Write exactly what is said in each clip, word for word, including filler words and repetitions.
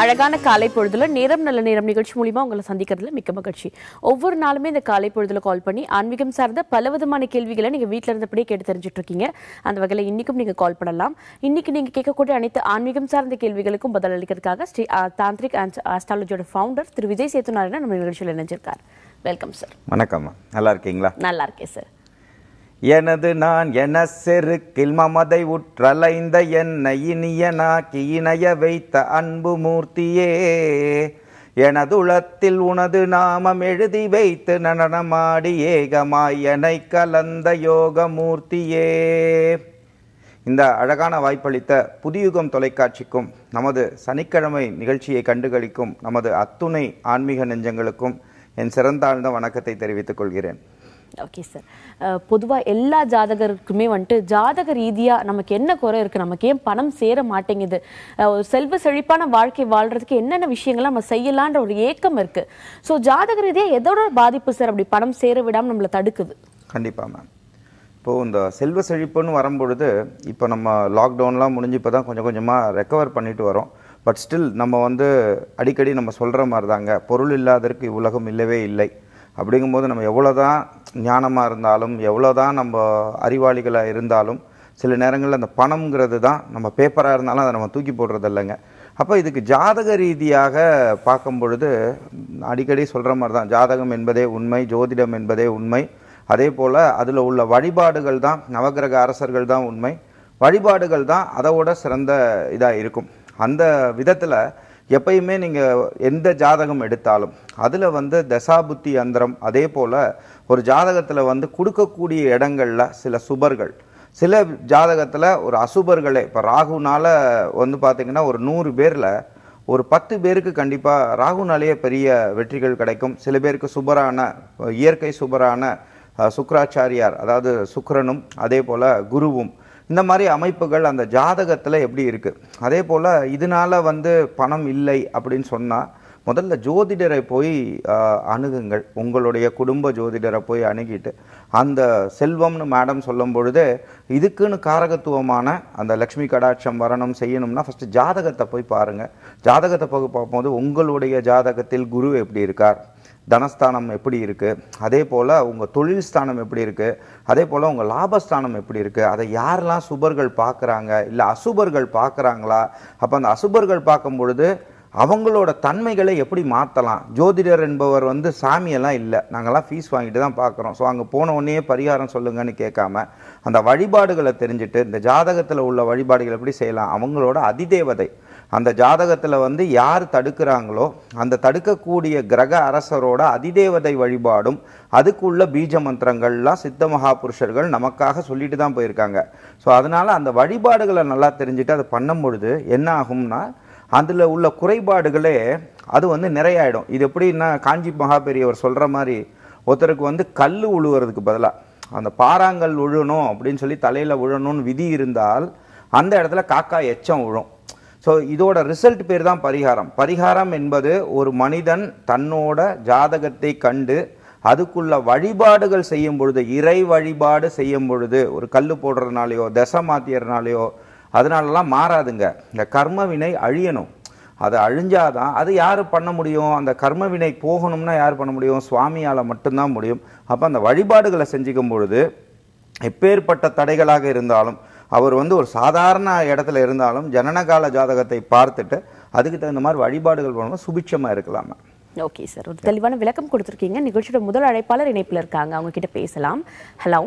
அழகான காலை பொழுதுல நேரம் நல்ல நேரம் நிகழ்ச்சி மூலமா உங்களை சந்திக்கிறதுல மிக்க மகிழ்ச்சி. ஒவ்வொரு நாளுமே இந்த காலை பொழுதுல கால் பண்ணி ஆன்மீகம் சார்ந்த பலவிதமான கேள்விகளை நீங்க வீட்ல இருந்தபடியே கேட்டு தெரிஞ்சுட்டு இருக்கீங்க. அந்த வகையில இன்னைக்கும் நீங்க கால் பண்ணலாம். இன்னைக்கு நீங்க கேட்கக்கூடிய அனைத்து ஆன்மீகம் சார்ந்த கேள்விகளுக்கும் பதில் அளிக்கிறதுக்காக ஸ்ரீ தாந்திரிக் அண்ட் ஆஸ்ட்ராலஜியோட ஃபவுண்டர் திரு விஜய் சேத்து நாராயணன் நம்ம நிகழ்ச்சியில் இணைஞ்சிருக்கார். Welcome sir. வணக்கம். நல்லா இருக்கீங்களா? நல்லா இருக்கேன் சார். எனது நான் என செருக்கில் மமதை உற்றலைந்த என்னை இனியனாக்கி இணைய வைத்த அன்பு மூர்த்தியே, எனது உளத்தில் உனது நாமம் எழுதி வைத்து நடனமாடி ஏகமாய் என்னை கலந்த யோக மூர்த்தியே. இந்த அழகான வாய்ப்பளித்த புதுயுகம் தொலைக்காட்சிக்கும் நமது சனிக்கிழமை நிகழ்ச்சியை கண்டுகளிக்கும் நமது அத்துணை ஆன்மீக நெஞ்சங்களுக்கும் என் சிறந்தாழ்ந்த வணக்கத்தை தெரிவித்துக் கொள்கிறேன். Okay sir. பொதுவாக எல்லா ஜாதகருக்குமே வந்துட்டு ஜாதக ரீதியாக நமக்கு என்ன குறை இருக்குது, நமக்கு ஏன் பணம் சேர மாட்டேங்குது, ஒரு செல்வ செழிப்பான வாழ்க்கை வாழ்கிறதுக்கு என்னென்ன விஷயங்கள்லாம் நம்ம செய்யலான்ற ஒரு ஏக்கம் இருக்குது. ஸோ ஜாதக ரீதியாக எதோட பாதிப்பு சார் அப்படி பணம் சேர விடாமல் நம்மளை தடுக்குது? கண்டிப்பாக மேம். இப்போது இந்த செல்வ செழிப்புன்னு வரும்பொழுது இப்போ நம்ம லாக்டவுன்லாம் முடிஞ்சு இப்போ தான் கொஞ்சம் கொஞ்சமாக ரெக்கவர் பண்ணிட்டு வரோம். பட் ஸ்டில் நம்ம வந்து அடிக்கடி நம்ம சொல்கிற மாதிரி தாங்க, பொருள் இல்லாததற்கு இவ்வுலகம் இல்லவே இல்லை. அப்படிங்கும்போது நம்ம எவ்வளோ தான் ஞானமாக இருந்தாலும் எவ்வளோ தான் நம்ம அறிவாளிகளாக இருந்தாலும் சில நேரங்களில் அந்த பணம்ங்கிறது தான் நம்ம பேப்பராக இருந்தாலும் அதை நம்ம தூக்கி போடுறது இல்லைங்க. அப்போ இதுக்கு ஜாதக ரீதியாக பார்க்கும் பொழுது அடிக்கடி சொல்கிற மாதிரி தான், ஜாதகம் என்பதே உண்மை, ஜோதிடம் என்பதே உண்மை. அதே போல் அதில் உள்ள வழிபாடுகள் தான், நவகிரக அரசர்கள் தான் உண்மை, வழிபாடுகள் தான் அதோட சிறந்த இதாக இருக்கும். அந்த விதத்தில் எப்பயுமே நீங்கள் எந்த ஜாதகம் எடுத்தாலும் அதில் வந்து தசாபுத்தி அந்தரம், அதே போல் ஒரு ஜாதகத்தில் வந்து கொடுக்கக்கூடிய இடங்களில் சில சுபர்கள், சில ஜாதகத்தில் ஒரு அசுபர்களே. இப்போ ராகுனால் வந்து பார்த்திங்கன்னா ஒரு நூறு பேரில் ஒரு பத்து பேருக்கு கண்டிப்பாக ராகுனாலேயே பெரிய வெற்றிகள் கிடைக்கும். சில பேருக்கு சுபரான இயற்கை சுபரான சுக்ராச்சாரியார், அதாவது சுக்கிரனும் அதே போல் குருவும், இந்த மாதிரி அமைப்புகள் அந்த ஜாதகத்தில் எப்படி இருக்குது. அதே போல் இதனால் வந்து பணம் இல்லை அப்படின்னு சொன்னால் முதல்ல ஜோதிடரை போய் அணுகுங்கள். உங்களுடைய குடும்ப ஜோதிடரை போய் அணுகிட்டு அந்த செல்வம்னு மேடம் சொல்லும் பொழுது இதுக்குன்னு காரகத்துவமான அந்த லக்ஷ்மி கடாட்சம் வரணும் செய்யணும்னா ஃபஸ்ட்டு ஜாதகத்தை போய் பாருங்கள். ஜாதகத்தை போய் பார்க்கும்போது உங்களுடைய ஜாதகத்தில் குரு எப்படி இருக்கார், தனஸ்தானம் எப்படி இருக்குது, அதே போல் உங்கள் தொழில் ஸ்தானம் எப்படி இருக்குது, அதே போல் உங்கள் லாபஸ்தானம் எப்படி இருக்குது, அதை யாரெல்லாம் சுபர்கள் பார்க்குறாங்க இல்லை அசுபர்கள் பார்க்குறாங்களா. அப்போ அந்த அசுபர்கள் பார்க்கும் பொழுது அவங்களோட தன்மைகளை எப்படி மாற்றலாம். ஜோதிடர் என்பவர் வந்து சாமியெல்லாம் இல்லை, நாங்கள்லாம் ஃபீஸ் வாங்கிட்டு தான் பார்க்குறோம். ஸோ அங்கே போன உடனே பரிகாரம் சொல்லுங்கன்னு கேட்காம அந்த வழிபாடுகளை தெரிஞ்சுட்டு இந்த ஜாதகத்தில் உள்ள வழிபாடுகள் எப்படி செய்யலாம், அவங்களோட அதிதேவதை அந்த ஜாதகத்தில் வந்து யார் தடுக்கிறாங்களோ அந்த தடுக்கக்கூடிய கிரக அரசரோட அதிதேவதை வழிபாடும் அதுக்குள்ள பீஜ மந்திரங்கள்லாம் சித்த மகாபுருஷர்கள் நமக்காக சொல்லிட்டு தான் போயிருக்காங்க. ஸோ அதனால் அந்த வழிபாடுகளை நல்லா தெரிஞ்சுட்டு அதை பண்ணும் பொழுது என்ன ஆகும்னா அதில் உள்ள குறைபாடுகளே அது வந்து நிறையாயிடும். இது எப்படின்னா காஞ்சி மகாபெரியவர் சொல்கிற மாதிரி ஒருத்தருக்கு வந்து கல் உழுவுறதுக்கு பதிலாக அந்த பாறாங்கல் உழணும் அப்படின்னு சொல்லி தலையில் உழணும்னு விதி இருந்தால் அந்த இடத்துல காக்கா எச்சம் உழும். ஸோ இதோட ரிசல்ட் பேர் தான் பரிகாரம். பரிகாரம் என்பது ஒரு மனிதன் தன்னோட ஜாதகத்தை கண்டு அதுக்குள்ள வழிபாடுகள் செய்யும் பொழுது, இறை வழிபாடு செய்யும் பொழுது, ஒரு கல் போடுறதுனாலையோ தசை மாத்தியறனாலையோ அதனாலலாம் மாறாதுங்க. இந்த கர்மவினை அழியணும். அது அழிஞ்சாதான் அது யார் பண்ண முடியும், அந்த கர்மவினை போகணும்னா யார் பண்ண முடியும், சுவாமியால் மட்டும்தான் முடியும். அப்போ அந்த வழிபாடுகளை செஞ்சுக்கும் பொழுது எப்பேற்பட்ட தடைகளாக இருந்தாலும், அவர் வந்து ஒரு சாதாரண இடத்துல இருந்தாலும் ஜனனகால ஜாதகத்தை பார்த்துட்டு அதுக்கு தகுந்த மாதிரி வழிபாடுகள் பண்ணும்போது சுபிட்சமாக இருக்கலாமா. ஓகே சார், ஒரு தெளிவான விளக்கம் கொடுத்துருக்கீங்க. நிகழ்ச்சியோட முதல் அழைப்பாளர் இணைப்பில் இருக்காங்க, அவங்க கிட்ட பேசலாம். ஹலோ.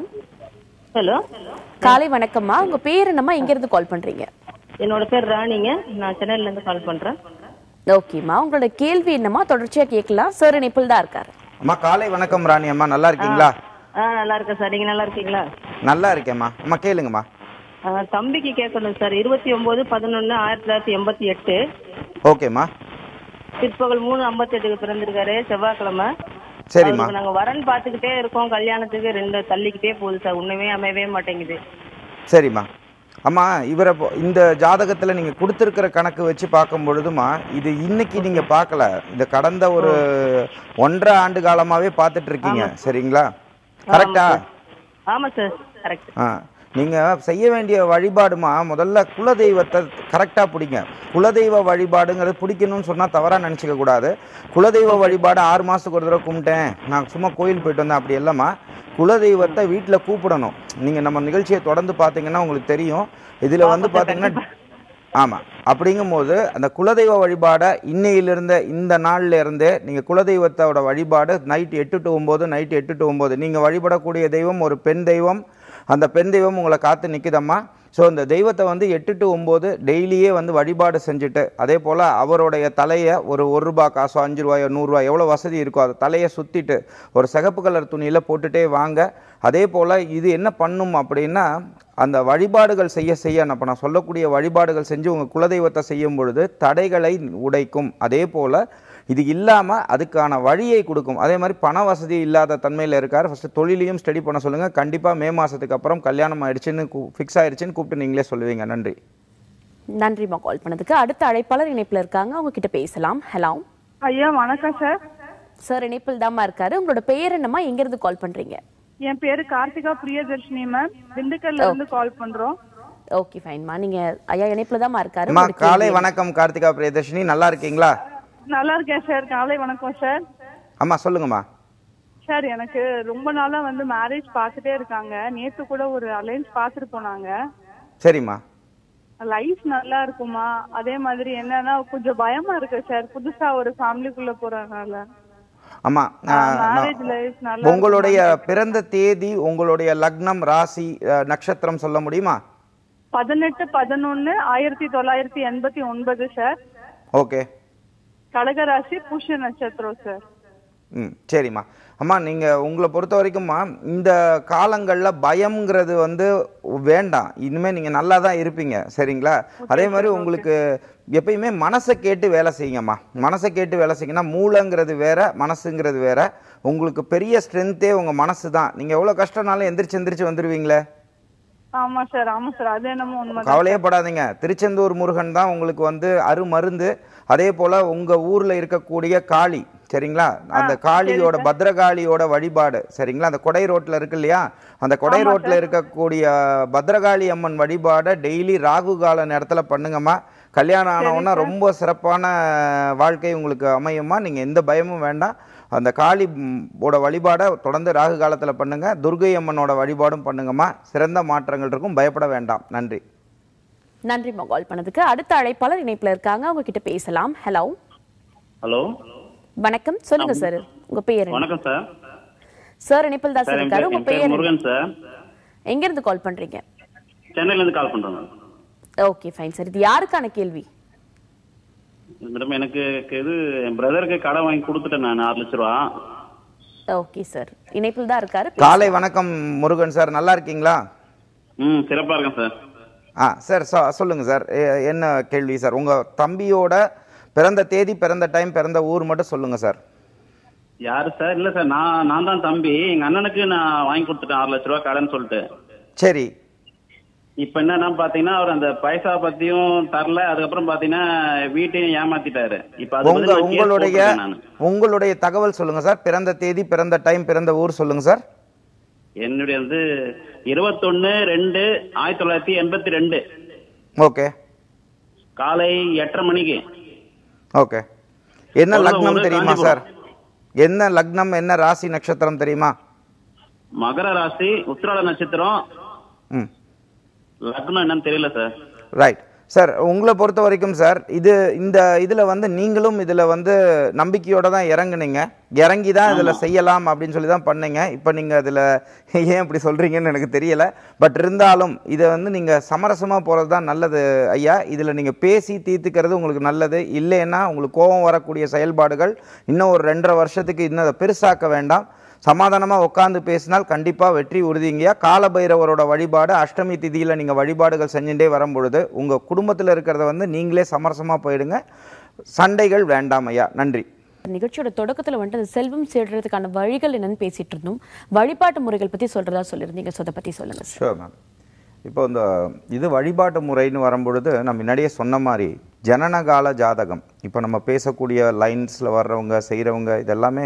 ஹலோ, காலை வணக்கம்மா. உங்க பேர் என்னம்மா, எங்க இருந்து கால் பண்றீங்க? என்னோட பேர் ராணிங்க, நான் சென்னையில இருந்து கால் பண்றேன். ஓகேம்மா, உங்களோட கேள்வி என்னம்மா தொடர்ச்சியா கேட்கலாம். சார் இணைப்பில் தான் இருக்காரு. அம்மா காலை வணக்கம் ராணி அம்மா, நல்லா இருக்கீங்களா? ஆ நல்லா இருக்கேன் சார், நீங்க நல்லா இருக்கீங்களா? நல்லா இருக்கேம்மா. அம்மா கேளுங்கம்மா. தம்பிக்கு கேட்கணும் சார். இருபத்தி ஒன்பது பதினொன்னு ஆயிரத்தி தொள்ளாயிரத்தி எண்பத்தி எட்டு. ஓகேம்மா. பிற்பகல் மூணு ஐம்பத்தி எட்டுக்கு பிறந்திருக்காரு, செவ்வாய்க்கிழமை. சரிம்மா. நாங்க வரன் பாத்துக்கிட்டே இருக்கோம், கல்யாணத்துக்கு ரெண்டு தள்ளிக்கிட்டே போகுது சார், ஒண்ணுமே அமையவே மாட்டேங்குது. சரிம்மா. அம்மா இவரை இந்த ஜாதகத்தில் நீங்கள் கொடுத்துருக்கிற கணக்கு வச்சு பார்க்கும் பொழுதுமா இது இன்னைக்கு நீங்கள் பார்க்கல, இந்த கடந்த ஒரு ஒன்றரை ஆண்டு காலமாகவே பார்த்துட்டு இருக்கீங்க. சரிங்களா? கரெக்டா? ஆமா சார், கரெக்ட். ஆ நீங்கள் செய்ய வேண்டிய வழிபாடுமா முதல்ல குலதெய்வத்தை கரெக்டாக பிடிங்க. குலதெய்வ வழிபாடுங்கிறது பிடிக்கணும்னு சொன்னால் தவறாக நினச்சிக்க கூடாது. குலதெய்வ வழிபாடு ஆறு மாதத்துக்கு ஒரு தடவை கும்பிட்டேன், நான் சும்மா கோயில் போயிட்டு வந்தேன் அப்படி இல்லைம்மா. குலதெய்வத்தை வீட்டில் கூப்பிடணும். நீங்கள் நம்ம நிகழ்ச்சியை தொடர்ந்து பார்த்தீங்கன்னா உங்களுக்கு தெரியும். இதில் வந்து பார்த்தீங்கன்னா ஆமாம், அப்படிங்கும்போது அந்த குலதெய்வ வழிபாடை இன்னையிலிருந்து இந்த நாளில் இருந்தே நீங்கள் குலதெய்வத்தோட வழிபாடு நைட்டு எட்டு டு ஒம்பது நைட்டு எட்டு டு ஒம்பது நீங்கள் வழிபடக்கூடிய தெய்வம் ஒரு பெண் தெய்வம். அந்த பெண் தெய்வம் உங்களை காத்து நிற்குதம்மா. ஸோ இந்த தெய்வத்தை வந்து எட்டு டு ஒம்பது டெய்லியே வந்து வழிபாடு செஞ்சுட்டு, அதே போல் அவருடைய தலையை ஒரு ஒரு ரூபா காசோ அஞ்சு ரூபாயோ நூறுரூவா எவ்வளோ வசதி இருக்கோ அதை தலையை சுற்றிட்டு ஒரு சிகப்பு கலர் துணியில் போட்டுகிட்டே வாங்க. அதே போல் இது என்ன பண்ணும் அப்படின்னா, அந்த வழிபாடுகள் செய்ய செய்ய அப்போ நான் சொல்லக்கூடிய வழிபாடுகள் செஞ்சு உங்கள் குலதெய்வத்தை செய்யும் பொழுது தடைகளை உடைக்கும். அதே போல் இது இல்லாமல் அதுக்கான வழியை கொடுக்கும். அதே மாதிரி பண வசதி இல்லாத தன்மையில் இருக்கார். ஃபஸ்ட்டு தொழிலையும் ஸ்டடி பண்ண சொல்லுங்கள். கண்டிப்பாக மே மாதத்துக்கு அப்புறம் கல்யாணம் ஆயிடுச்சுன்னு ஃபிக்ஸ் ஆயிடுச்சுன்னு கூப்பிட்டு நீங்களே சொல்லுவீங்க. நன்றி. நன்றிமா கால் பண்ணதுக்கு. அடுத்த அழைப்பாளர் இணைப்பில் இருக்காங்க, அவங்க கிட்ட பேசலாம். ஹலோ ஐயா வணக்கம் சார். சார் இணைப்பில் தாமா இருக்காரு. உங்களோட பெயர் என்னம்மா, எங்கிருந்து கால் பண்றீங்க? என் பேரு கார்த்திகா பிரியதர்ஷினி மேம், திண்டுக்கல்ல இருந்து கால் பண்றோம். ஓகே ஃபைன்மா, நீங்க ஐயா இணைப்பில் தாமா இருக்காரு. காலை வணக்கம் கார்த்திகா பிரியதர்ஷினி, நல்லா இருக்கீங்களா? நல்லா இருக்கேன் சார். காலை வணக்கம் சார். அம்மா சொல்லுங்கம்மா. சார் எனக்கு ரொம்ப நாளா வந்து மேரேஜ் பார்த்துட்டே இருக்காங்க. நேத்து கூட ஒரு அலைன்ஸ் பார்த்துட்டு போனாங்க. சரிம்மா. லைஃப் நல்லா இருக்குமா? அதே மாதிரி என்னன்னா கொஞ்சம் பயமா இருக்கு சார், புதுசா ஒரு ஃபேமிலிக்குள்ள போறதுனால. ஆமா, மேரேஜ் லைஃப் நல்லா. உங்களுடைய பிறந்த தேதி, உங்களுடைய லக்னம், ராசி, நட்சத்திரம் சொல்ல முடியுமா? பதினெட்டு பதினொன்னு ஆயிரத்தி தொள்ளாயிரத்தி எண்பத்தி ஒன்பது சார். ஓகே. கடகராசி, புஷ நட்சத்திரம் சார். ம் சரிம்மா. அம்மா நீங்கள் உங்களை பொறுத்த வரைக்கும்மா இந்த காலங்களில் பயம்ங்கிறது வந்து வேண்டாம். இனிமேல் நீங்கள் நல்லா தான் இருப்பீங்க, சரிங்களா? அதே மாதிரி உங்களுக்கு எப்பயுமே மனசை கேட்டு வேலை செய்யுங்கம்மா. மனசை கேட்டு வேலை செய்யுங்கன்னா மூளைங்கிறது வேற, மனசுங்கிறது வேற. உங்களுக்கு பெரிய ஸ்ட்ரென்த்தே உங்கள் மனசு தான். நீங்கள் எவ்வளோ கஷ்டம்னாலும் எந்திரிச்சு எந்திரிச்சு வந்துடுவீங்களே. ஆமா சார், ஆமா சார், அது என்னமோ உண்மை. கவலையே படாதீங்க. திருச்செந்தூர் முருகன் தான் உங்களுக்கு வந்து அருமருந்து. அதே போல உங்க ஊர்ல இருக்கக்கூடிய காளி, சரிங்களா? அந்த காளியோட பத்ரகாளியோட வழிபாடு, சரிங்களா? அந்த கொடை ரோட்ல இருக்கு இல்லையா, அந்த கொடை ரோட்ல இருக்கக்கூடிய பத்ரகாளி அம்மன் வழிபாடை டெய்லி ராகு கால நேரத்துல பண்ணுங்கம்மா. கல்யாணம் ஆனவுன்னா ரொம்ப சிறப்பான வாழ்க்கை உங்களுக்கு அமையுமா. நீங்க எந்த பயமும் வேண்டாம். அந்த காளியோட வழிபாடை தொடர்ந்து ராகு காலத்தில் பண்ணுங்க. துர்கை அம்மனோட வழிபாடும் பண்ணுங்கம்மா. சிறந்த மாற்றங்கள் இருக்கும், பயப்பட வேண்டாம். நன்றி. நன்றிமா கால் பண்ணதுக்கு. அடுத்த அழைப்பாளர் இணைப்பில் இருக்காங்க, அவங்க கிட்ட பேசலாம். ஹலோ ஹலோ வணக்கம், சொல்லுங்க சார் உங்க பெயர்? வணக்கம் சார். சார் இணைப்பில் தான் சார் இருக்காரு. உங்க பெயர் முருகன் சார். எங்க இருந்து கால் பண்றீங்க? சென்னையில இருந்து கால் பண்றேன். Okay fine sir. இது யாருக்கான கேள்வி? மேடம் எனக்கு இது என் பிரதருக்கு கடன் வாங்கி கொடுத்துட்டேன் நான் ஆறு லட்சம் ரூபா. ஓகே சார், இணைப்பில் தான் இருக்காரு. காலை வணக்கம் முருகன் சார், நல்லா இருக்கீங்களா? ம் சிறப்பா இருக்கேன் சார். ஆ சார் சொல்லுங்க சார், என்ன கேள்வி சார்? உங்க தம்பியோட பிறந்த தேதி, பிறந்த டைம், பிறந்த ஊர் மட்டும் சொல்லுங்க சார். யாரு சார்? இல்ல சார், நான் நான் தான் தம்பி. எங்க அண்ணனுக்கு நான் வாங்கி கொடுத்துட்டேன் ஆறு லட்ச ரூபா கடன் சொல்லிட்டு. சரி. இப்ப என்னன்னா பாத்தீங்கன்னா அவர் அந்த பைசா பத்தியும் தரல, அதுக்கப்புறம் பாத்தீங்கன்னா வீட்டையும் ஏமாத்திட்டாரு. இப்ப உங்களுடைய உங்களுடைய தகவல் சொல்லுங்க சார். பிறந்த தேதி, பிறந்த டைம், பிறந்த ஊர் சொல்லுங்க சார். என்னுடைய வந்து இருபத்தொன்னு ரெண்டு ஆயிரத்தி தொள்ளாயிரத்தி எண்பத்தி ரெண்டு. ஓகே. காலை எட்டரை மணிக்கு. ஓகே. என்ன லக்னம் தெரியுமா சார்? என்ன லக்னம், என்ன ராசி, நட்சத்திரம் தெரியுமா? மகர ராசி, உத்திராட நட்சத்திரம். ம். லக்னம் என்னன்னு தெரியல சார். Right sir. உங்களை பொறுத்த வரைக்கும் சார், இது இந்த இதில் வந்து நீங்களும் இதில் வந்து நம்பிக்கையோட தான் இறங்குனீங்க. இறங்கி தான் இதில் செய்யலாம் அப்படின்னு சொல்லி தான் பண்ணீங்க. இப்போ நீங்கள் அதில் ஏன் இப்படி சொல்கிறீங்கன்னு எனக்கு தெரியலை. பட் இருந்தாலும் இதை வந்து நீங்கள் சமரசமாக போகிறது தான் நல்லது ஐயா. இதில் நீங்கள் பேசி தீர்த்துக்கிறது உங்களுக்கு நல்லது. இல்லைன்னா உங்களுக்கு கோபம் வரக்கூடிய செயல்பாடுகள் இன்னும் ஒரு ரெண்டரை வருஷத்துக்கு இன்னும் அதை பெருசாக்க வேண்டாம். சமாதானமாக உட்காந்து பேசினால் கண்டிப்பாக வெற்றி உறுதிங்கய்யா. காலபைரவரோட வழிபாடு அஷ்டமி திதியில் நீங்கள் வழிபாடுகள் செஞ்சுட்டே வரும் பொழுது உங்கள் குடும்பத்தில் இருக்கிறத வந்து நீங்களே சமரசமாக போயிடுங்க. சண்டைகள் வேண்டாம் ஐயா. நன்றி. நிகழ்ச்சியோட தொடக்கத்தில் வந்துட்டு செல்வம் சேர்றதுக்கான வழிகள் என்னன்னு பேசிட்டு இருந்தோம். வழிபாட்டு முறைகள் பற்றி சொல்றதா சொல்லியிருந்தீங்க. ஸோ அதை பற்றி சொல்லுங்க. Sure ma'am. இப்போ இந்த இது வழிபாட்டு முறைன்னு வரும்பொழுது நம்ம முன்னாடியே சொன்ன மாதிரி ஜனனகால ஜாதகம், இப்போ நம்ம பேசக்கூடிய லைன்ஸில் வர்றவங்க செய்கிறவங்க இதெல்லாமே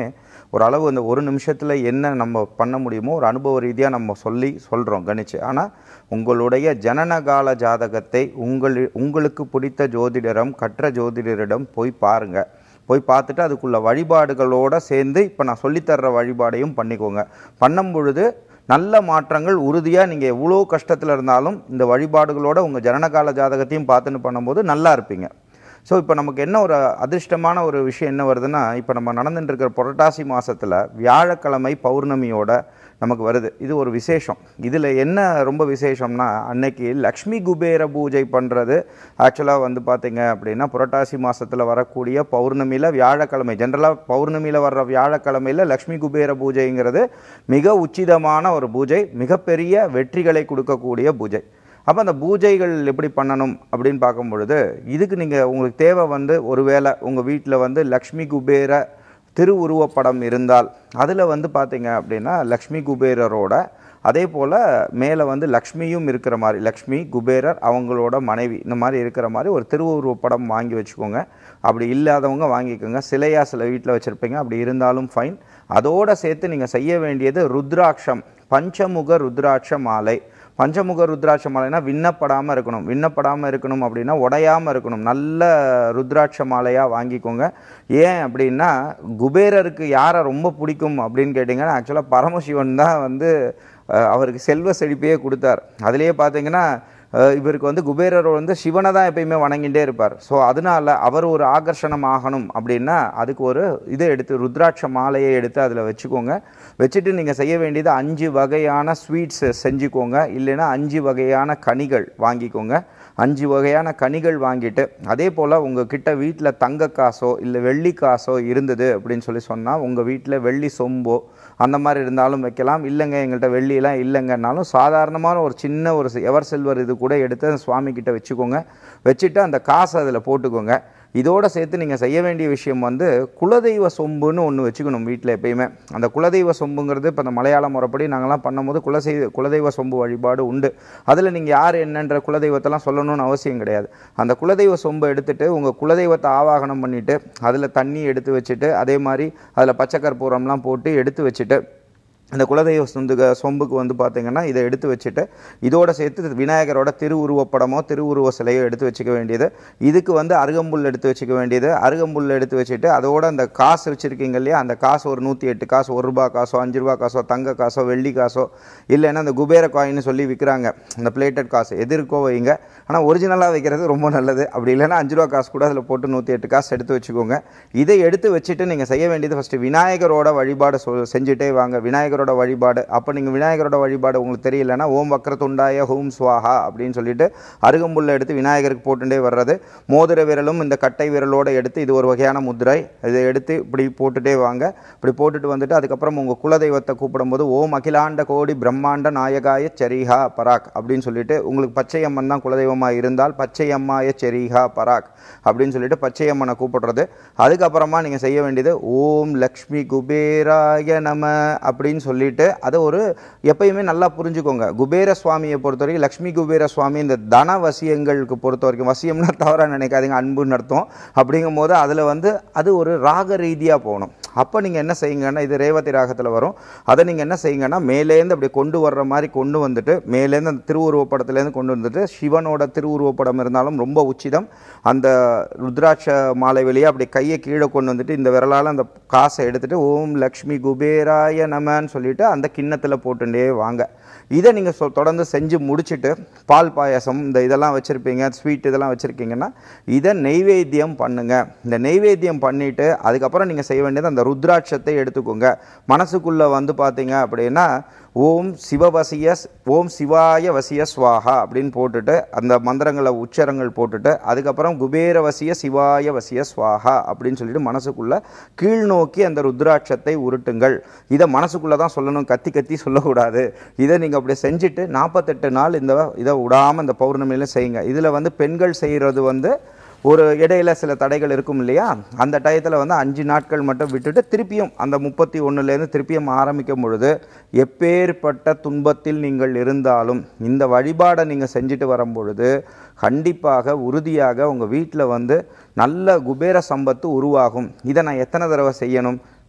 ஒரு அளவு அந்த ஒரு நிமிஷத்தில் என்ன நம்ம பண்ண முடியுமோ ஒரு அனுபவ ரீதியாக நம்ம சொல்லி சொல்கிறோம் கணிச்சு. ஆனால் உங்களுடைய ஜனனகால ஜாதகத்தை உங்கள் உங்களுக்கு பிடித்த ஜோதிடரம் கற்ற ஜோதிடரிடம் போய் பாருங்கள். போய் பார்த்துட்டு அதுக்குள்ள வழிபாடுகளோடு சேர்ந்து இப்போ நான் சொல்லித்தர்ற வழிபாடையும் பண்ணிக்கோங்க. பண்ணும் பொழுது நல்ல மாற்றங்கள் உறுதியாக நீங்கள் எவ்வளோ கஷ்டத்தில் இருந்தாலும் இந்த வழிபாடுகளோட உங்கள் ஜனனகால ஜாதகத்தையும் பார்த்துன்னு பண்ணும்போது நல்லா இருப்பீங்க. ஸோ இப்போ நமக்கு என்ன ஒரு அதிர்ஷ்டமான ஒரு விஷயம் என்ன வருதுன்னா, இப்போ நம்ம நடந்துட்டு இருக்கிற புரட்டாசி மாதத்தில் வியாழக்கிழமை பௌர்ணமியோட நமக்கு வருது. இது ஒரு விசேஷம். இதில் என்ன ரொம்ப விசேஷம்னா, அன்னைக்கு லக்ஷ்மி குபேர பூஜை பண்ணுறது ஆக்சுவலாக வந்து பார்த்திங்க அப்படின்னா புரட்டாசி மாதத்தில் வரக்கூடிய பௌர்ணமியில் வியாழக்கிழமை, ஜென்ரலாக பௌர்ணமியில் வர்ற வியாழக்கிழமையில் லக்ஷ்மி குபேர பூஜைங்கிறது மிக உச்சிதமான ஒரு பூஜை, மிகப்பெரிய வெற்றிகளை கொடுக்கக்கூடிய பூஜை. அப்போ அந்த பூஜைகள் எப்படி பண்ணணும் அப்படின்னு பார்க்கும் பொழுது, இதுக்கு நீங்கள் உங்களுக்கு தேவை வந்து ஒருவேளை உங்கள் வீட்டில் வந்து லக்ஷ்மி குபேர திருவுருவப்படம் இருந்தால் அதில் வந்து பார்த்தீங்க அப்படின்னா லக்ஷ்மி குபேரரோட அதே போல் மேலே வந்து லக்ஷ்மியும் இருக்கிற மாதிரி, லக்ஷ்மி குபேரர் அவங்களோட மனைவி இந்த மாதிரி இருக்கிற மாதிரி ஒரு திருவுருவப்படம் வாங்கி வச்சுக்கோங்க. அப்படி இல்லாதவங்க வாங்கிக்கோங்க. சிலையாக சில வீட்டில் வச்சுருப்பீங்க, அப்படி இருந்தாலும் ஃபைன். அதோடு சேர்த்து நீங்கள் செய்ய வேண்டியது ருத்ராட்சம், பஞ்சமுக ருத்ராட்ச மாலை. பஞ்சமுக ருத்ராட்ச மாலைனா விண்ணப்படாமல் இருக்கணும். விண்ணப்படாமல் இருக்கணும் அப்படின்னா உடையாமல் இருக்கணும். நல்ல ருத்ராட்ச மாலையாக வாங்கிக்கோங்க. ஏன் அப்படின்னா குபேரருக்கு யாரை ரொம்ப பிடிக்கும் அப்படின்னு கேட்டிங்கன்னா ஆக்சுவலாக பரமசிவன் தான் வந்து அவருக்கு செல்வ செழிப்பையே கொடுத்தார். அதுலேயே பார்த்தீங்கன்னா இவருக்கு வந்து குபேரர் வந்து சிவனை தான் எப்பயுமே வணங்கிட்டே இருப்பார். ஸோ அதனால அவர் ஒரு ஆகர்ஷணம் ஆகணும் அப்படின்னா அதுக்கு ஒரு இதை எடுத்து ருத்ராட்ச மாலையை எடுத்து அதில் வச்சுக்கோங்க. வச்சுட்டு நீங்கள் செய்ய வேண்டியது அஞ்சு வகையான ஸ்வீட்ஸ் செஞ்சுக்கோங்க. இல்லைன்னா அஞ்சு வகையான கனிகள் வாங்கிக்கோங்க. அஞ்சு வகையான கனிகள் வாங்கிட்டு அதே போல் உங்கள் கிட்ட வீட்டில் தங்க காசோ இல்லை வெள்ளி காசோ இருந்தது அப்படின்னு சொல்லி சொன்னால் உங்கள் வீட்டில் வெள்ளி சொம்போ அந்த மாதிரி இருந்தாலும் வைக்கலாம். இல்லைங்க எங்கள்கிட்ட வெள்ளியெல்லாம் இல்லைங்கன்னாலும் சாதாரணமான ஒரு சின்ன ஒரு எவர் சில்வர் இது கூட எடுத்து அந்த சுவாமி கிட்ட வச்சுக்கோங்க. வச்சுட்டு அந்த காசை அதில் போட்டுக்கோங்க. இதோடு சேர்த்து நீங்கள் செய்ய வேண்டிய விஷயம் வந்து குலதெய்வ சொம்புன்னு ஒன்று வச்சுக்கணும் வீட்டில் எப்பயுமே. அந்த குலதெய்வ சொம்புங்கிறது இப்போ அந்த மலையாள முறைப்படி நாங்கள்லாம் பண்ணும்போது குலசெய் குலதெய்வ சொம்பு வழிபாடு உண்டு. அதில் நீங்கள் யார் என்னன்ற குலதெய்வத்தெல்லாம் சொல்லணும்னு அவசியம் கிடையாது. அந்த குலதெய்வ சொம்பை எடுத்துகிட்டு உங்கள் குலதெய்வத்தை ஆவாகனம் பண்ணிவிட்டு அதில் தண்ணி எடுத்து வச்சுட்டு அதே மாதிரி அதில் பச்சை கற்பூரம்லாம் போட்டு எடுத்து வச்சுட்டு அந்த குலதெய்வ சொந்துக சொம்புக்கு வந்து பார்த்திங்கன்னா இதை எடுத்து வச்சுட்டு இதோட சேர்த்து விநாயகரோட திருவுருவப்படமோ திருவுருவ சிலையோ எடுத்து வச்சுக்க வேண்டியது. இதுக்கு வந்து அருகம்புல் எடுத்து வச்சுக்க வேண்டியது. அருகம்புல் எடுத்து வச்சுட்டு அதோட அந்த காசு வச்சுருக்கீங்க இல்லையா, அந்த காசு ஒரு நூற்றி எட்டு காசு, ஒரு ரூபா காசோ அஞ்சு ரூபா காசோ தங்க காசோ வெள்ளி காசோ இல்லைன்னா அந்த குபேர காயின்னு சொல்லி விற்கிறாங்க, அந்த பிளேட்டட் காசு எது இருக்கோ வைங்க. ஆனால் ஒரிஜினலாக வைக்கிறது ரொம்ப நல்லது. அப்படி இல்லைன்னா அஞ்சு ரூபா காசு கூட அதில் போட்டு நூற்றி எட்டு காசு எடுத்து வச்சுக்கோங்க. இதை எடுத்து வச்சுட்டு நீங்கள் செய்ய வேண்டியது ஃபஸ்ட்டு விநாயகரோட வழிபாடு சொ செஞ்சுட்டே வாங்க. விநாயகரோட வழிபாடு அப்போ நீங்கள் விநாயகரோட வழிபாடு உங்களுக்கு தெரியலன்னா ஓம் வக்ரதுண்டாய ஹோம் ஸ்வாஹா அப்படின்னு சொல்லிட்டு அருகம்புல்லை எடுத்து விநாயகருக்கு போட்டுட்டே வர்றது. மோதிர விரலும் இந்த கட்டை விரலோடு எடுத்து இது ஒரு வகையான முத்திரை, இதை எடுத்து இப்படி போட்டுட்டே வாங்க. இப்படி போட்டுட்டு வந்துட்டு அதுக்கப்புறம் உங்கள் குலதெய்வத்தை கூப்பிடும்போது ஓம் அகிலாண்ட கோடி பிரம்மாண்ட நாயகாய செரிஹா பராக் அப்படின்னு சொல்லிட்டு, உங்களுக்கு பச்சையம்மன் தான் குலதெய்வமாக இருந்தால் பச்சையம்மாய செரிஹா பராக் அப்படின்னு சொல்லிட்டு பச்சையம்மனை கூப்பிடுறது. அதுக்கப்புறமா நீங்கள் செய்ய வேண்டியது ஓம் லக்ஷ்மி குபேராய நம அப்படின்னு சொல்லிட்டு அதை ஒரு எப்பயுமே நல்லா புரிஞ்சுக்கோங்க. குபேர சுவாமியை பொறுத்த வரைக்கும் லக்ஷ்மி குபேர சுவாமி இந்த தன வசியங்களுக்கு பொறுத்த வரைக்கும், வசியம்னா தவறாக நினைக்காதீங்க, அன்புன்னு அர்த்தம். அப்படிங்கும் போது அதில் வந்து அது ஒரு ராக ரீதியாக போகணும். அப்போ நீங்கள் என்ன செய்யுங்கன்னா, இது ரேவதி ராகத்தில் வரும், அதை நீங்கள் என்ன செய்யுங்கன்னா மேலேருந்து அப்படி கொண்டு வர்ற மாதிரி கொண்டு வந்துட்டு மேலேருந்து அந்த திருவுருவப்படத்துலேருந்து கொண்டு வந்துட்டு சிவனோட திருவுருவப்படம் இருந்தாலும் ரொம்ப உச்சிதம். அந்த ருத்ராட்ச மாலை வெளியே அப்படி கையை கீழே கொண்டு வந்துட்டு இந்த விரலால் அந்த காசை எடுத்துகிட்டு ஓம் லக்ஷ்மி குபேராய நமன்னு சொல்லிட்டு அந்த கிண்ணத்தில் போட்டுட்டே வாங்க. இதை நீங்கள் சொ தொடர்ந்து செஞ்சு முடிச்சுட்டு பால் பாயாசம் இந்த இதெல்லாம் வச்சுருப்பீங்க, ஸ்வீட் இதெல்லாம் வச்சுருக்கீங்கன்னா இதை நெய்வேத்தியம் பண்ணுங்கள். இந்த நெய்வேத்தியம் பண்ணிவிட்டு அதுக்கப்புறம் நீங்கள் செய்ய வேண்டியது அந்த ருத்ராட்சத்தை எடுத்துக்கோங்க. மனசுக்குள்ளே வந்து பார்த்தீங்க அப்படின்னா ஓம் சிவவசிய ஓம் சிவாய வசிய ஸ்வாஹா அப்படின்னு போட்டுட்டு அந்த மந்திரங்களை உச்சரங்கள் போட்டுட்டு அதுக்கப்புறம் குபேரவசிய சிவாய வசிய ஸ்வாஹா அப்படின்னு சொல்லிட்டு மனசுக்குள்ளே கீழ்நோக்கி அந்த ருத்ராட்சத்தை உருட்டுங்கள். இதை மனசுக்குள்ளே தான் சொல்லணும், கத்தி கத்தி சொல்லக்கூடாது. இதை நீங்கள் அப்படி செஞ்சுட்டு நாற்பத்தெட்டு நாள் இந்த இதை விடாமல் இந்த பௌர்ணமியில் செய்யுங்க. இதில் வந்து பெண்கள் செய்கிறது வந்து ஒரு இடையில சில தடைகள் இருக்கும் இல்லையா, அந்த டயத்தில் வந்து அஞ்சு நாட்கள் மட்டும் விட்டுட்டு திருப்பியும் அந்த முப்பத்தி ஒன்றுலேருந்து திருப்பியும் ஆரம்பிக்கும் பொழுது எப்பேற்பட்ட துன்பத்தில் நீங்கள் இருந்தாலும் இந்த வழிபாடை நீங்கள் செஞ்சுட்டு வரும் பொழுது கண்டிப்பாக உறுதியாக உங்கள் வீட்டில் வந்து நல்ல குபேர சம்பத்து உருவாகும். இதை நான் எத்தனை தடவை செய்யணும்?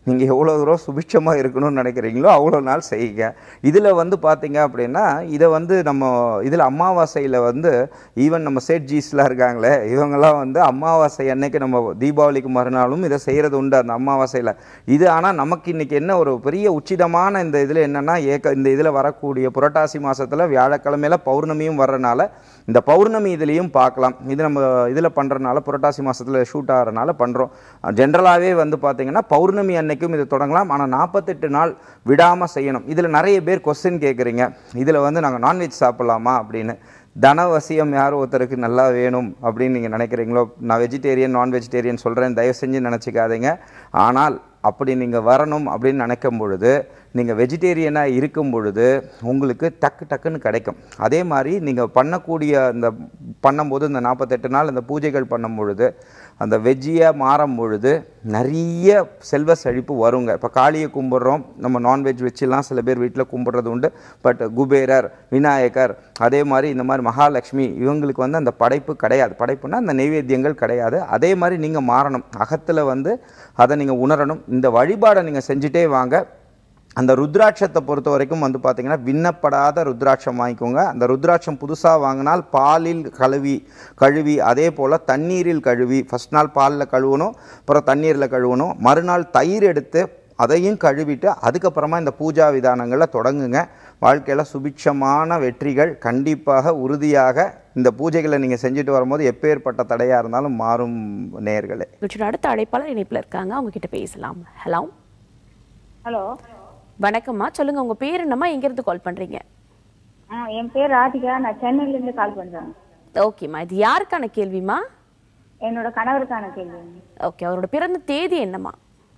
நீங்கள் எவ்வளோ தூரம் சுபிட்சமாக இருக்கணும்னு நினைக்கிறீங்களோ அவ்வளோ நாள் செய்யுங்க. இதில் வந்து பார்த்தீங்க அப்படின்னா இதை வந்து நம்ம இதில் அமாவாசையில் வந்து ஈவன் நம்ம சேட்ஜீஸ்லாம் இருக்காங்களே இவங்கெல்லாம் வந்து அமாவாசை அன்னைக்கு நம்ம தீபாவளிக்கு மறுநாளும் இதை செய்கிறது உண்டு அந்த அமாவாசையில். இது ஆனால் நமக்கு இன்றைக்கி என்ன ஒரு பெரிய உச்சிதமான இந்த இதில் என்னென்னா ஏக்க இந்த இதில் வரக்கூடிய புரட்டாசி மாதத்தில் வியாழக்கிழமையில் பௌர்ணமியும் வர்றனால இந்த பௌர்ணமி இதுலேயும் பார்க்கலாம். இது நம்ம இதில் பண்ணுறதுனால புரட்டாசி மாதத்தில் ஷூட் ஆகிறனால பண்ணுறோம். ஜென்ரலாகவே வந்து பார்த்திங்கன்னா பௌர்ணமி அன்னைக்கும் இது தொடங்கலாம். ஆனால் நாற்பத்தெட்டு நாள் விடாமல் செய்யணும். இதில் நிறைய பேர் கொஸ்டின் கேட்குறீங்க, இதில் வந்து நாங்கள் நான்வெஜ் சாப்பிட்லாமா அப்படின்னு. தனவசியம் யார் ஒருத்தருக்கு நல்லா வேணும் அப்படின்னு நீங்கள் நினைக்கிறீங்களோ, நான் வெஜிடேரியன் நான் வெஜிடேரியன் சொல்கிறேன், தயவு செஞ்சு நினச்சிக்காதீங்க. ஆனால் அப்படி நீங்கள் வரணும் அப்படின்னு நினைக்கும் பொழுது நீங்கள் வெஜிடேரியனாக இருக்கும் பொழுது உங்களுக்கு டக்கு டக்குன்னு கிடைக்கும். அதே மாதிரி நீங்கள் பண்ணக்கூடிய இந்த பண்ணும்போது இந்த நாற்பத்தெட்டு நாள் இந்த பூஜைகள் பண்ணும் பொழுது அந்த வெஜ்ஜியாக மாறும் பொழுது நிறைய செல்வ செழிப்பு வருங்க. இப்போ காளியை கும்பிட்றோம், நம்ம நான்வெஜ் வச்சுலாம் சில பேர் வீட்டில் கும்பிட்றது உண்டு. பட் குபேரர், விநாயகர், அதே மாதிரி இந்த மாதிரி மகாலட்சுமி இவங்களுக்கு வந்து அந்த படைப்பு கிடையாது. படைப்புனா அந்த நைவேத்தியங்கள் கிடையாது. அதே மாதிரி நீங்கள் மாறணும், அகத்தில் வந்து அதை நீங்கள் உணரணும். இந்த வழிபாடை நீங்கள் செஞ்சுட்டே வாங்க. அந்த ருத்ராட்சத்தை பொறுத்த வரைக்கும் வந்து பார்த்தீங்கன்னா விண்ணப்படாத ருத்ராட்சம் வாங்கிக்கோங்க. அந்த ருத்ராட்சம் புதுசாக வாங்கினால் பாலில் கழுவி கழுவி அதே போல் தண்ணீரில் கழுவி, ஃபஸ்ட் நாள் பாலில் கழுவணும், அப்புறம் தண்ணீரில் கழுவணும், மறுநாள் தயிர் எடுத்து அதையும் கழுவிட்டு அதுக்கப்புறமா இந்த பூஜா விதானங்களில் தொடங்குங்க. வாழ்க்கையில் சுபிட்சமான வெற்றிகள் கண்டிப்பாக உறுதியாக இந்த பூஜைகளை நீங்கள் செஞ்சுட்டு வரும்போது எப்பேற்பட்ட தடையாக இருந்தாலும் மாறும். நேயர்களே, அடுத்த அழைப்பாளர் இணைப்பில் இருக்காங்க, அவங்க கிட்ட பேசலாம். ஹலோ ஹலோ வணக்கம்மா, சொல்லுங்க உங்க பேர் என்னம்மா, எங்கிருந்து கால் பண்றீங்க? என் பேர் ராதிகா, நான் சென்னையில இருந்து கால் பண்றேன். ஓகேம்மா, இது யாருக்கான கேள்விமா? என்னோட கணவருக்கான கேள்வி. ஓகே, அவரோட பிறந்த தேதி என்னம்மா?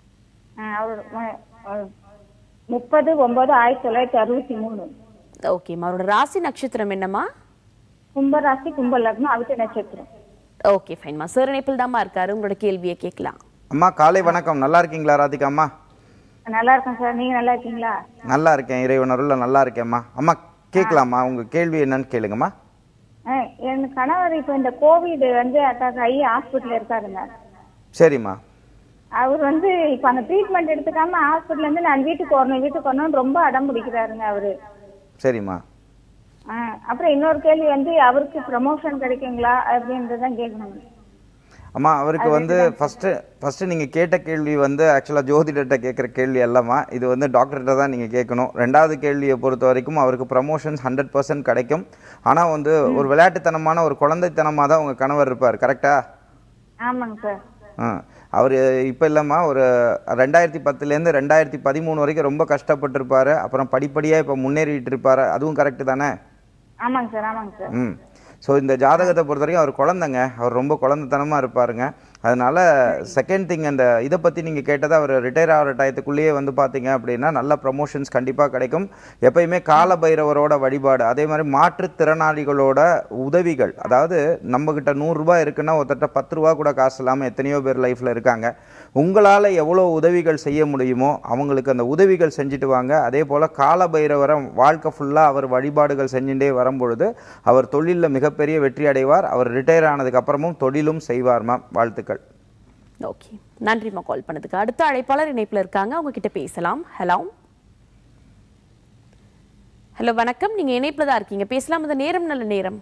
அவரோட முப்பது ஒன்பது ஆயிரத்தி தொள்ளாயிரத்தி அறுபத்தி மூணு. ஓகேம்மா, அவரோட ராசி நட்சத்திரம் என்னம்மா? கும்ப ராசி, கும்ப லக்னம், அவிட்ட நட்சத்திரம். ஓகே ஃபைன்மா, சார் இணைப்பில் தாம்மா இருக்காரு, உங்களோட கேள்வியை கேட்கலாம். அம்மா காலை வணக்கம். நல்லா இருக்கீங்களா ராதிகா அம்மா? நல்லா இருக்கேன் சார், நீங்க நல்லா இருக்கீங்களா? நல்லா இருக்கேன், இறைவனருள்ல நல்லா இருக்கேன்மா. அம்மா கேட்கலாமா? உங்க கேள்வி என்னன்னு கேளுங்கம்மா. என் கணவர் இப்போ இந்த கோவிட் வந்து அட்டாக் ஆகி ஹாஸ்பிட்டல் இருக்காருங்க. சரிம்மா. அவர் வந்து இப்ப அந்த ட்ரீட்மெண்ட் எடுத்துக்காம ஹாஸ்பிட்டல்ல இருந்து நான் வீட்டுக்கு வரணும் வீட்டுக்கு வரணும் ரொம்ப அடம் பிடிக்கிறாருங்க அவரு. சரிம்மா. அப்புறம் இன்னொரு கேள்வி வந்து அவருக்கு ப்ரமோஷன் கிடைக்குங்களா அப்படின்றதான் கேட்கணும். அம்மா அவருக்கு வந்து ஃபஸ்ட்டு ஃபஸ்ட்டு நீங்கள் கேட்ட கேள்வி வந்து ஆக்சுவலாக ஜோதிடர்கிட்ட கேட்குற கேள்வி எல்லாமா, இது வந்து டாக்டர்கிட்ட தான் நீங்கள் கேட்கணும். ரெண்டாவது கேள்வியை பொறுத்த வரைக்கும் அவருக்கு ப்ரமோஷன்ஸ் ஹண்ட்ரட் பர்சன்ட் கிடைக்கும். ஆனால் வந்து ஒரு விளையாட்டுத்தனமான ஒரு குழந்தைத்தனமாக தான் உங்கள் கணவர் இருப்பார், கரெக்டா? ஆமாங்க சார். ஆ அவர் இப்போ இல்லைம்மா, ஒரு ரெண்டாயிரத்தி பத்துலேருந்து ரெண்டாயிரத்தி பதிமூணு வரைக்கும் ரொம்ப கஷ்டப்பட்டுருப்பார். அப்புறம் படிப்படியாக இப்போ முன்னேறிட்டு இருப்பார், அதுவும் கரெக்டு தானே? ஆமாங்க சார். ஆமாங்க சார். ம் ஸோ இந்த ஜாதகத்தை பொறுத்த வரைக்கும் அவர் குழந்தைங்க, அவர் ரொம்ப குழந்தைத்தனமாக இருப்பாருங்க. அதனால் செகண்ட் திங், அந்த இதை பற்றி நீங்கள் கேட்டதை அவர் ரிட்டையர் ஆகிற டயத்துக்குள்ளேயே வந்து பார்த்தீங்க அப்படின்னா நல்ல ப்ரமோஷன்ஸ் கண்டிப்பாக கிடைக்கும். எப்பயுமே கால பைரவரோட வழிபாடு, அதே மாதிரி மாற்றுத்திறனாளிகளோட உதவிகள், அதாவது நம்மக்கிட்ட நூறுரூபா இருக்குன்னா ஒருத்தட்ட பத்து ரூபா கூட காசு இல்லாமல் எத்தனையோ பேர் லைஃப்பில் இருக்காங்க. உங்களால் எவ்வளோ உதவிகள் செய்ய முடியுமோ அவங்களுக்கு அந்த உதவிகள் செஞ்சுட்டு வாங்க. அதே போல் கால பைரவரை வாழ்க்கை ஃபுல்லாக அவர் வழிபாடுகள் செஞ்சுட்டே வரும்பொழுது அவர் தொழிலில் மிகப்பெரிய வெற்றி அடைவார். அவர் ரிட்டையர் ஆனதுக்கு அப்புறமும் தொழிலும் செய்வார்மா. வாழ்த்துக்கள். ஓகே, நன்றிம்மா கால் பண்ணதுக்கு. அடுத்த அழைப்பாளர் இணைப்பில் இருக்காங்க, அவங்க கிட்ட பேசலாம். ஹலோ ஹலோ வணக்கம், நீங்க இணைப்பில் தான் இருக்கீங்க, பேசலாம். இந்த நேரம் நல்ல நேரம்.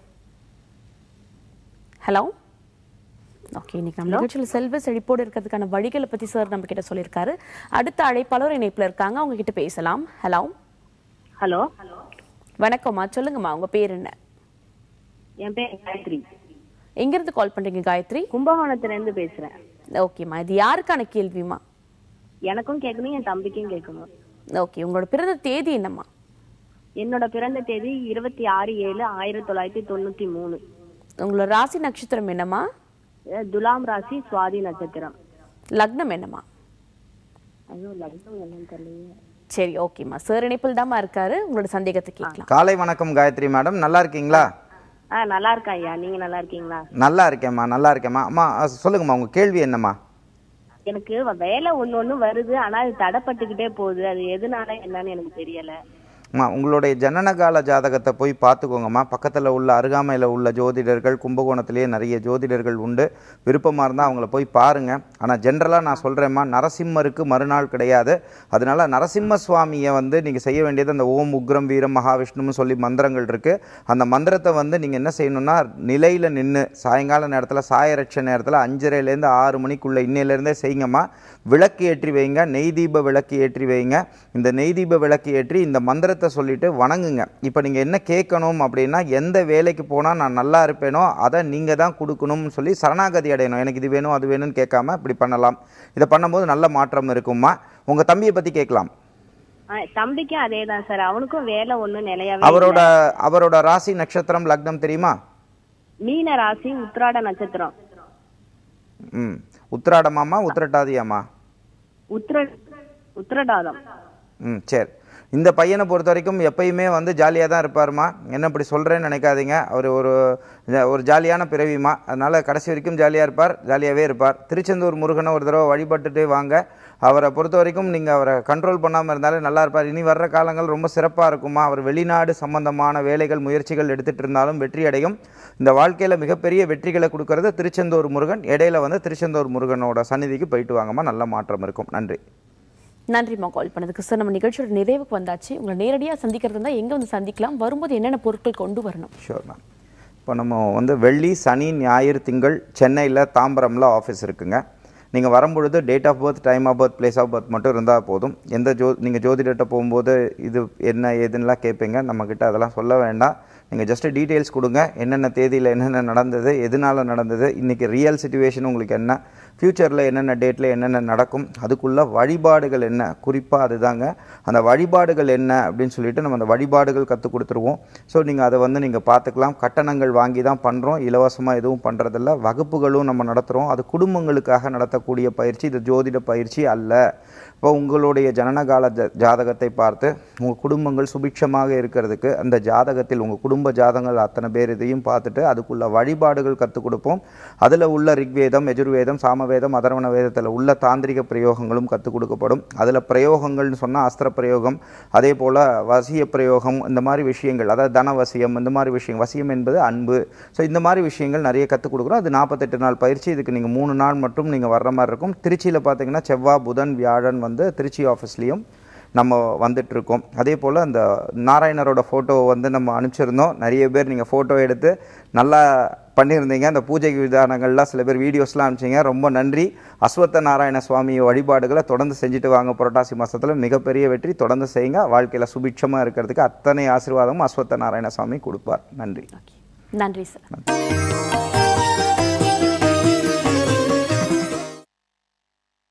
ஹலோ ஓகே, இன்னைக்கு நம்ம நிகழ்ச்சியில் செல்வ செழிப்போடு இருக்கிறதுக்கான வழிகளை பத்தி சார் நம்ம கிட்ட சொல்லியிருக்காரு. அடுத்த அழைப்பாளர் இணைப்பில் இருக்காங்க, அவங்க கிட்ட பேசலாம். ஹலோ ஹலோ வணக்கம்மா, சொல்லுங்கம்மா உங்க பேர் என்ன? என் பேர் காயத்ரி. எங்க இருந்து கால் பண்றீங்க காயத்ரி? கும்பகோணத்துல இருந்து பேசுறேன். ஓகேம்மா, இது யாருக்கான கேள்விமா? எனக்கும் கேட்கணும், என் தம்பிக்கும் கேட்கணும். ஓகே, உங்களோட பிறந்த தேதி என்னம்மா? என்னோட பிறந்த தேதி இருபத்தி ஆறு ஏழு ஆயிரத்தி தொள்ளாயிரத்தி தொண்ணூத்தி மூணு. உங்களோட ராசி நட்சத்திரம் என்னம்மா? துலாம் ராசி, சுவாதி நட்சத்திரம். லக்னம் என்னம்மா? ஐயோ லக்னம் என்னன்னு தெரியல. சரி ஓகேம்மா, சார் இணைப்பில் தாம்மா இருக்காரு, உங்களோட சந்தேகத்தை கேட்கலாம். காலை வணக்கம் காயத்ரி மேடம், நல்லா இருக்கீங்களா? ஆ நல்லா இருக்கா ஐயா, நீங்க நல்லா இருக்கீங்களா? நல்லா இருக்கேம்மா, நல்லா இருக்கேம்மா. அம்மா சொல்லுங்கம்மா, உங்க கேள்வி என்னம்மா? எனக்கு வேலை ஒண்ணு ஒண்ணு வருது, ஆனா அது தடைப்பட்டுக்கிட்டே போகுது, அது எதனால என்னன்னு எனக்கு தெரியல. அம்மா உங்களுடைய ஜனனகால ஜாதகத்தை போய் பார்த்துக்கோங்கம்மா. பக்கத்தில் உள்ள அருகாமையில் உள்ள ஜோதிடர்கள், கும்பகோணத்திலேயே நிறைய ஜோதிடர்கள் உண்டு. விருப்பமாக இருந்தால் அவங்கள போய் பாருங்கள். ஆனால் ஜென்ரலாக நான் சொல்கிறேம்மா, நரசிம்மருக்கு மறுநாள் கிடையாது. அதனால நரசிம்ம சுவாமியை வந்து நீங்கள் செய்ய வேண்டியது அந்த ஓம் உக்ரம் வீரம் மகாவிஷ்ணுன்னு சொல்லி மந்திரங்கள் இருக்குது. அந்த மந்திரத்தை வந்து நீங்கள் என்ன செய்யணும்னா நிலையில் நின்று சாயங்கால நேரத்தில் சாயரட்ச நேரத்தில் அஞ்சரைலேருந்து ஆறு மணிக்குள்ளே இன்னையிலேருந்தே செய்யுங்கம்மா. விளக்கு ஏற்றி வைங்க, நெய் தீப விளக்கு ஏற்றி வைங்க. இந்த நெய் தீப விளக்கு ஏற்றி இந்த மந்திரத்தை சொல்லிட்டு வணங்குங்க. இப்போ நீங்கள் என்ன கேட்கணும் அப்படின்னா, எந்த வேலைக்கு போனால் நான் நல்லா இருப்பேனோ அதை நீங்கள் தான் கொடுக்கணும்னு சொல்லி சரணாகதி அடையணும். எனக்கு இது வேணும் அது வேணும்னு கேட்காம இப்படி பண்ணலாம். இதை பண்ணும்போது நல்ல மாற்றம் இருக்கும்மா. உங்கள் தம்பியை பற்றி கேட்கலாம். தம்பிக்கும் அதே தான் சார். அவனுக்கும் வேலை ஒன்றும் நிலையாவே. அவரோட அவரோட ராசி நட்சத்திரம் லக்னம் தெரியுமா? மீன ராசி, உத்திராட நட்சத்திரம். ம் உத்திராடமாம்மா உத்திரட்டாதியாம்மா? உத்திர உத்திரடாதம். ம் சரி. இந்த பையனை பொறுத்த வரைக்கும் எப்பயுமே வந்து ஜாலியாக தான் இருப்பாருமா. என்ன இப்படி சொல்கிறேன்னு நினைக்காதீங்க. அவர் ஒரு ஒரு ஜாலியான பிறவிமா. அதனால் கடைசி வரைக்கும் ஜாலியாக இருப்பார், ஜாலியாகவே இருப்பார். திருச்செந்தூர் முருகனை ஒரு தடவை வழிபட்டுட்டு வாங்க. அவரை பொறுத்த வரைக்கும் நீங்கள் அவரை கண்ட்ரோல் பண்ணாமல் இருந்தாலே நல்லா இருப்பார். இனி வர்ற காலங்கள் ரொம்ப சிறப்பாக இருக்குமா. அவர் வெளிநாடு சம்பந்தமான வேலைகள் முயற்சிகள் எடுத்துகிட்டு இருந்தாலும் வெற்றி அடையும். இந்த வாழ்க்கையில் மிகப்பெரிய வெற்றிகளை கொடுக்கறது திருச்செந்தூர் முருகன். இடையில வந்து திருச்செந்தூர் முருகனோட சந்நிதிக்கு போயிட்டு வாங்கம்மா, நல்ல மாற்றம் இருக்கும். நன்றி. நன்றிம்மா கால் பண்ணதுக்கு. சார், நம்ம நிகழ்ச்சியோட நிறைவுக்கு வந்தாச்சு. உங்களை நேரடியாக சந்திக்கிறது இருந்தால் எங்கே வந்து சந்திக்கலாம்? வரும்போது என்னென்ன பொருட்கள் கொண்டு வரணும்? Sure ma'am. இப்போ நம்ம வந்து வெள்ளி, சனி, ஞாயிறு, திங்கள் சென்னையில் தாம்பரமில் ஆஃபீஸ் இருக்குங்க. நீங்கள் வரும்பொழுது date of birth, time of birth, place of birth மட்டும் இருந்தால் போதும். எந்த ஜோ நீங்கள் ஜோதிடர்கிட்ட போகும்போது இது என்ன ஏதுன்னெலாம் கேட்பீங்க. நம்மக்கிட்ட அதெல்லாம் சொல்ல வேண்டாம். நீங்கள் ஜஸ்ட்டு டீட்டெயில்ஸ் கொடுங்க. என்னென்ன தேதியில் என்னென்ன நடந்தது, எதனால் நடந்தது, இன்றைக்கி ரியல் சிச்சுவேஷன் உங்களுக்கு என்ன, ஃப்யூச்சரில் என்னென்ன டேட்டில் என்னென்ன நடக்கும், அதுக்குள்ள வழிபாடுகள் என்ன, குறிப்பாக அதுதாங்க. அந்த வழிபாடுகள் என்ன அப்படின்னு சொல்லிட்டு நம்ம அந்த வழிபாடுகள் கற்றுக் கொடுத்துருவோம். ஸோ நீங்கள் அதை வந்து நீங்கள் பார்த்துக்கலாம். கட்டணங்கள் வாங்கி தான் பண்ணுறோம், இலவசமாக எதுவும் பண்ணுறதில்ல. வகுப்புகளும் நம்ம நடத்துகிறோம். அது குடும்பங்களுக்காக நடத்தக்கூடிய பயிற்சி, இது ஜோதிட பயிற்சி அல்ல. இப்போ உங்களுடைய ஜனனகால ஜ ஜாதகத்தை பார்த்து உங்கள் குடும்பங்கள் சுபிட்சமாக இருக்கிறதுக்கு அந்த ஜாதகத்தில் உங்கள் குடும்ப ஜாதகங்கள் அத்தனை பேர் இதையும் பார்த்துட்டு அதுக்குள்ள வழிபாடுகள் கற்றுக் கொடுப்போம். அதில் உள்ள ரிக்வேதம், யஜுர்வேதம், சாமவேதம், அதர்வண வேதத்தில் உள்ள தாந்திரிக பிரயோகங்களும் கற்றுக் கொடுக்கப்படும். அதில் பிரயோகங்கள்னு சொன்னால் அஸ்திர பிரயோகம், அதே போல் வசிய பிரயோகம், இந்த மாதிரி விஷயங்கள், அதாவது தனவசியம், இந்த மாதிரி விஷயம். வசியம் என்பது அன்பு. ஸோ இந்த மாதிரி விஷயங்கள் நிறைய கற்றுக் கொடுக்குறோம். அது நாற்பத்தெட்டு நாள் பயிற்சி. இதுக்கு நீங்கள் மூணு நாள் மட்டும் நீங்கள் வர்ற மாதிரி இருக்கும். திருச்சியில் பார்த்தீங்கன்னா செவ்வாய், புதன், வியாழன் வந்து திருச்சி ஆஃபீஸ்லேயும் நம்ம வந்துட்டுருக்கோம். அதே போல் அந்த நாராயணரோட ஃபோட்டோ வந்து நம்ம அனுப்பிச்சிருந்தோம். நிறைய பேர் நீங்கள் ஃபோட்டோ எடுத்து நல்லா பண்ணியிருந்தீங்க. அந்த பூஜை விதானங்கள்லாம் சில பேர் வீடியோஸ்லாம் அனுப்பிச்சிங்க. ரொம்ப நன்றி. அஸ்வத்த நாராயண சுவாமி வழிபாடுகளை தொடர்ந்து செஞ்சுட்டு வாங்க. புரட்டாசி மாதத்தில் மிகப்பெரிய வெற்றி தொடர்ந்து செய்யுங்க. வாழ்க்கையில் சுபிட்சமாக இருக்கிறதுக்கு அத்தனை ஆசீர்வாதமும் அஸ்வத்த நாராயண சுவாமி கொடுப்பார். நன்றி. நன்றி சார்.